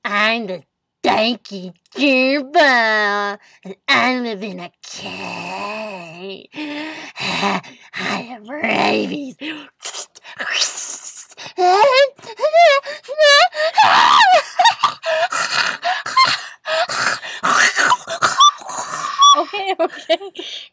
I'm the Dykie Gerbil, and I live in a cave. I have rabies. Okay.